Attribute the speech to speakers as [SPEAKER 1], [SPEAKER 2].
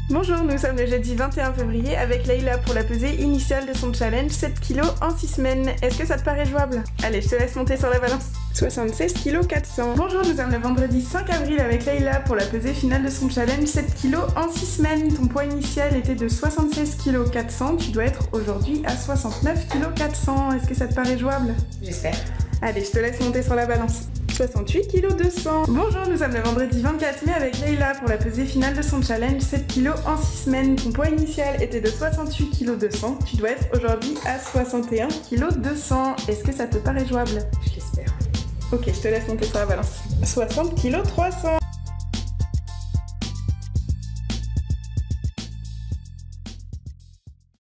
[SPEAKER 1] Bonjour, nous sommes le jeudi 21 février avec Leïla pour la pesée initiale de son challenge 7 kg en 6 semaines. Est-ce que ça te paraît jouable? Allez, je te laisse monter sur la balance. 76 kg 400. Bonjour, nous sommes le vendredi 5 avril avec Leïla pour la pesée finale de son challenge 7 kg en 6 semaines. Ton poids initial était de 76 kg 400, tu dois être aujourd'hui à 69 kg 400. Est-ce que ça te paraît jouable?
[SPEAKER 2] J'espère.
[SPEAKER 1] Allez, je te laisse monter sur la balance. 68 kg 200. Bonjour, nous sommes le vendredi 24 mai avec Leïla pour la pesée finale de son challenge 7 kg en 6 semaines. Ton poids initial était de 68 kg 200, tu dois être aujourd'hui à 61 kg 200. Est-ce que ça te paraît jouable?
[SPEAKER 2] Je l'espère.
[SPEAKER 1] Ok, je te laisse monter sur la balance. 60 kg 300.